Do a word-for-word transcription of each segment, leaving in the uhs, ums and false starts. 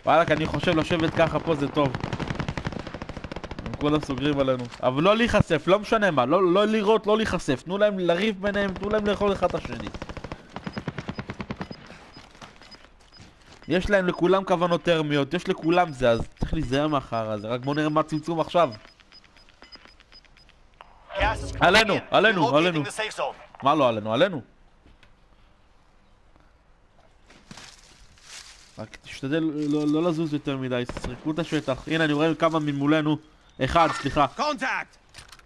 וואלק, אני חושב לשבת ככה פה זה טוב. הם כולם סוגרים עלינו. אבל לא להיחשף, לא משנה מה. לא, לא לראות, לא להיחשף. תנו להם לריב ביניהם, תנו להם לאכול אחד את השני. יש להם לכולם כוונות טרמיות, יש לכולם זה, אז צריך להיזהר מאחר הזה. רק בוא נראה מה צמצום עכשיו. עלינו, עלינו, עלינו. מה לא עלינו? עלינו. רק תשתדל לא, לא לזוז יותר מדי, שרקו את השטח. הנה, אני רואה כמה ממולנו. אחד, סליחה. קונטקט!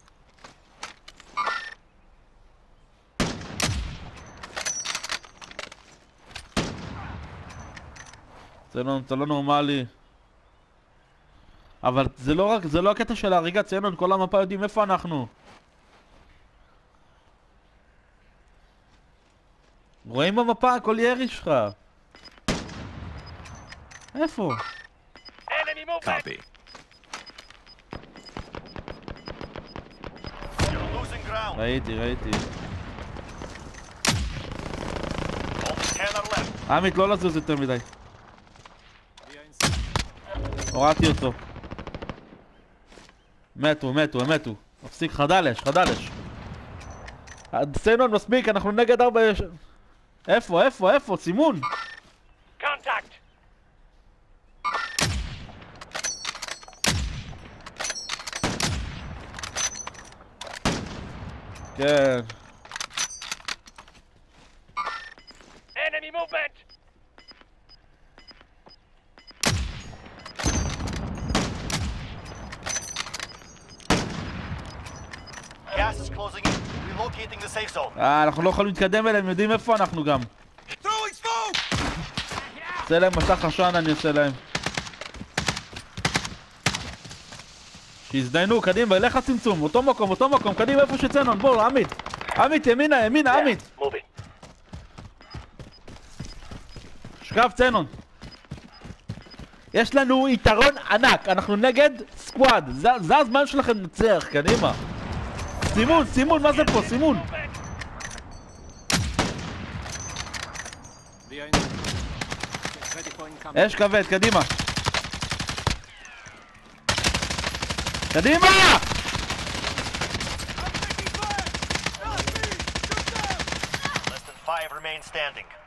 זה לא, זה לא נורמלי. אבל זה לא רק, זה לא הקטע של ההריגה, ציינו, כל המפה יודעים איפה אנחנו. רואים במפה כל ירי שלך. איפה? Copy. ראיתי, ראיתי. עמית, לא לזוז יותר מדי. הורדתי אותו. מתו, מתו, הם מתו. מפסיק, חדלש, חדלש. סנון, מספיק, אנחנו נגד ארבע... איפה, איפה, איפה? סימון! Contact! כן. Enemy movement! Gas is closing in. Relocating the safe zone. אה, אנחנו לא יכולים להתקדם אליהם, יודעים איפה אנחנו גם. Throwing smoke! עושה להם מסך עשן, אני עושה להם. שיזדיינו, קדימה, לך צמצום, אותו מקום, אותו מקום, קדימה איפה שצנון, בואו, עמית. עמית, ימינה, ימינה, עמית. שכב צנון. יש לנו יתרון ענק, אנחנו נגד סקוואד, זה, זה הזמן שלכם לנצח, קדימה. סימון, סימון, מה זה פה, סימון? אש כבד, קדימה. קדימה! Less than five remain standing.